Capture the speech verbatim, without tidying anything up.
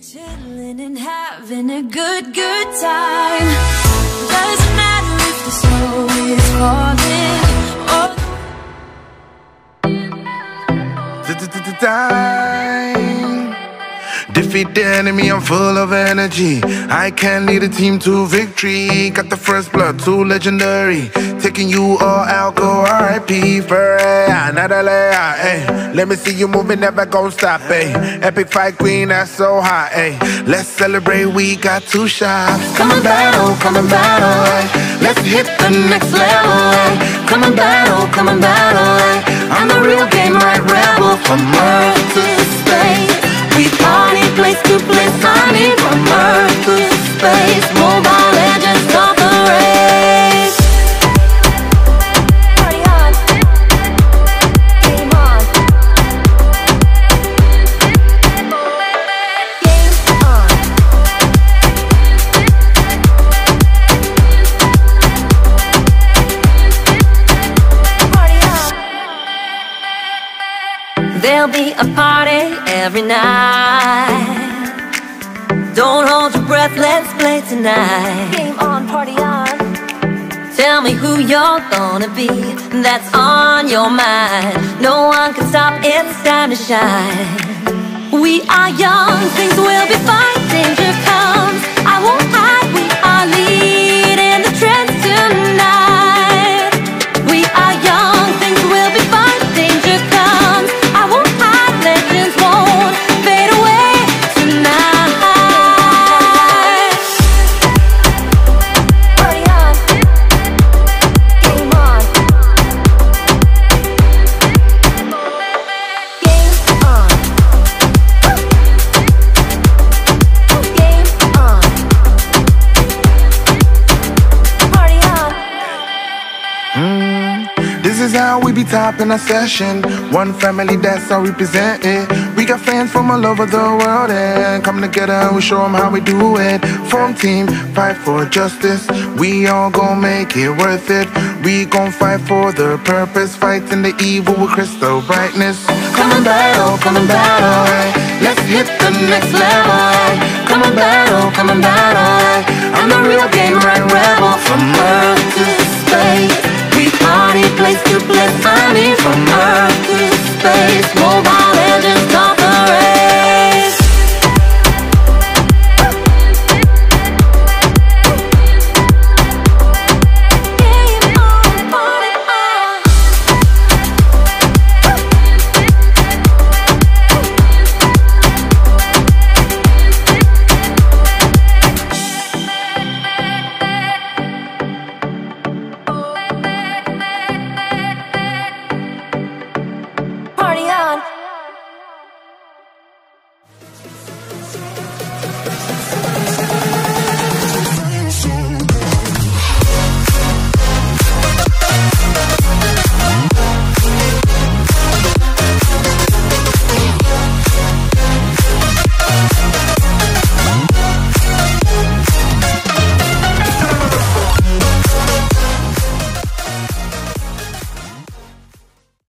Chilling and having a good, good time. Doesn't matter if the snow is falling or time. Defeat the enemy, I'm full of energy. I can lead a team to victory. Got the first blood, too legendary. Taking you all out, go R I P for another layer, ayy. Let me see you moving, never gon' stop, ayy. Epic fight queen, that's so hot, ayy. Let's celebrate, we got two shots. Come and battle, come and battle, ayy. Let's hit the next level, ayy. Come and battle, come and battle, ayy. I'm the real game, right rebel. From Earth to space, we party place to place. I need from Earth to space. Mobile Legends, start the race. Party on, game on, game on. Party on. There'll be a party every night. Don't hold your breath, let's play tonight. Game on, party on. Tell me who you're gonna be, that's on your mind. No one can stop, it's time to shine. We are young, things will be fine. Danger comes, I won't hide. We are leading the trends tonight. We are young, things will be fine. Danger comes, I won't hide. Legends won't fade away tonight. Party on, game on, game on, game on, party on. Mm, this is how we be topping our session. One family, that's how we present it. We got fans from all over the world and come together and we show them how we do it. Form team, fight for justice. We all gon' make it worth it. We gon' fight for the purpose. Fighting the evil with crystal brightness. Come and battle, come and battle, ay. Let's hit the next level, ay. Come and battle, come and battle, ay. I'm the real game, right rebel. From Earth to space, we party place to place. I mean from Earth to space. Mobile